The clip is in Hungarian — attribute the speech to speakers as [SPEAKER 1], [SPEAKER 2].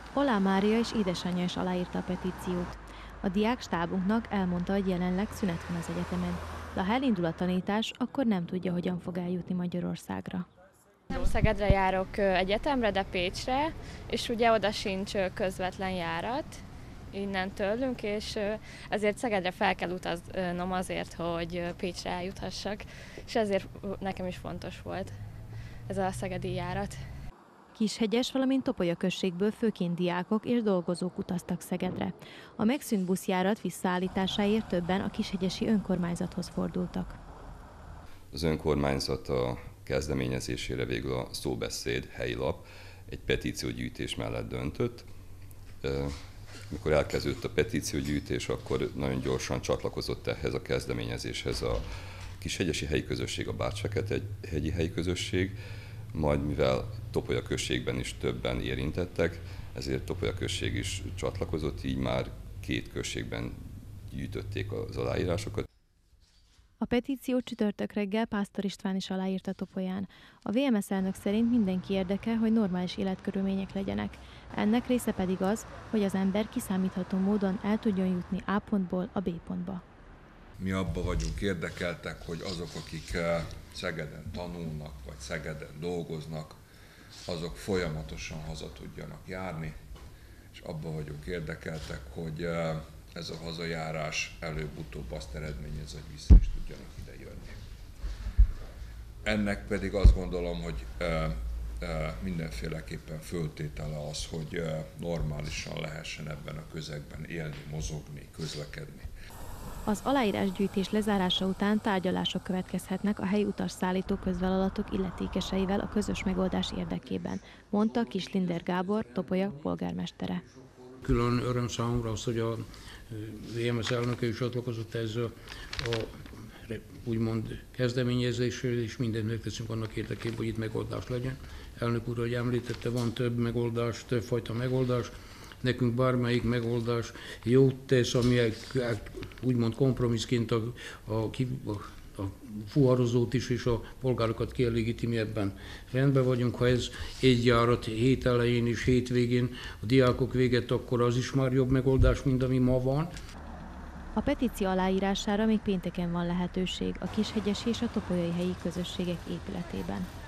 [SPEAKER 1] Olá Mária és édesanyja is aláírta a petíciót. A diák stábunknak elmondta, hogy jelenleg szünet van az egyetemen, de ha elindul a tanítás, akkor nem tudja, hogyan fog eljutni Magyarországra.
[SPEAKER 2] Nem Szegedre járok egyetemre, de Pécsre, és ugye oda sincs közvetlen járat innen tőlünk, és ezért Szegedre fel kell utaznom azért, hogy Pécsre eljuthassak, és ezért nekem is fontos volt ez a szegedi járat.
[SPEAKER 1] Kishegyes, valamint Topolya községből főként diákok és dolgozók utaztak Szegedre. A megszűnt buszjárat visszaállításáért többen a kishegyesi önkormányzathoz fordultak.
[SPEAKER 3] Az önkormányzat a kezdeményezésére végül a Szóbeszéd helyi lap egy petíciógyűjtés mellett döntött. Mikor elkezdődött a petíciógyűjtés, akkor nagyon gyorsan csatlakozott ehhez a kezdeményezéshez a kishegyesi helyi közösség, a Bártfekete-hegyi helyi közösség, majd mivel Topolya községben is többen érintettek, ezért Topolya község is csatlakozott, így már 2 községben gyűjtötték az aláírásokat.
[SPEAKER 1] A petíció csütörtök reggel Pásztor István is aláírta Topolyán. A VMS elnök szerint mindenki érdeke, hogy normális életkörülmények legyenek. Ennek része pedig az, hogy az ember kiszámítható módon el tudjon jutni A pontból a B pontba.
[SPEAKER 4] Mi abban vagyunk érdekeltek, hogy azok, akik Szegeden tanulnak, vagy Szegeden dolgoznak, azok folyamatosan haza tudjanak járni, és abban vagyunk érdekeltek, hogy ez a hazajárás előbb-utóbb azt eredményez, hogy vissza is tudjanak ide jönni. Ennek pedig azt gondolom, hogy mindenféleképpen föltétele az, hogy normálisan lehessen ebben a közegben élni, mozogni, közlekedni.
[SPEAKER 1] Az aláírásgyűjtés lezárása után tárgyalások következhetnek a helyi utasszállító közvállalatok illetékeseivel a közös megoldás érdekében, mondta Kislinder Gábor, Topolya polgármestere.
[SPEAKER 5] Külön öröm számomra az, hogy a VMS elnöke is csatlakozott ezzel a úgymond kezdeményezésről, és mindent megteszünk annak érdekében, hogy itt megoldás legyen. Elnök úr, hogy említette, van több megoldás, többfajta megoldás. Nekünk bármelyik megoldás jót tesz, ami úgymond kompromisszként a fuvarozót is és a polgárokat kielégíti, mi ebben rendben vagyunk. Ha ez egy járat hét elején és hétvégén a diákok véget, akkor az is már jobb megoldás, mint ami ma van.
[SPEAKER 1] A petíció aláírására még pénteken van lehetőség a Kishegyesi és a Topolyai helyi közösségek épületében.